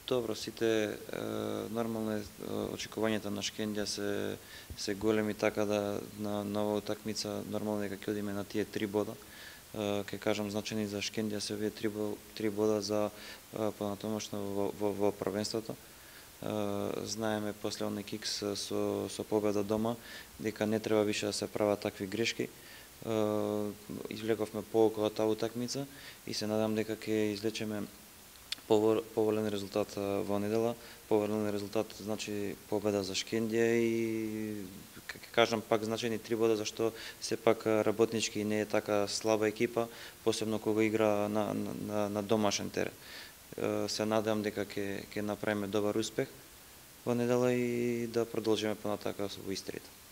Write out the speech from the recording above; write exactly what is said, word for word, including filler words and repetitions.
Добро, сите е, нормално е, очекувањата на Шкендија се се големи, така да на нова утакмица нормално дека ќе одиме на тие три бода. Е, Ке кажам, значени за Шкендија се овие три, три бода за е, понатомошно во, во, во првенството. Е, знаеме после оној кикс со со победа дома дека не треба више да се прават такви грешки. Извлековме поука од таа утакмица и се надам дека ќе извлечеме поволен резултат во недела. Поволен резултат значи победа за Шкендија и ќе кажам пак значени три бода, зашто сепак работнички не е така слаба екипа, посебно кога игра на, на, на домашен терен. Се надевам дека ќе ќе направиме добар успех во недела и да продолжиме понатака во истрията.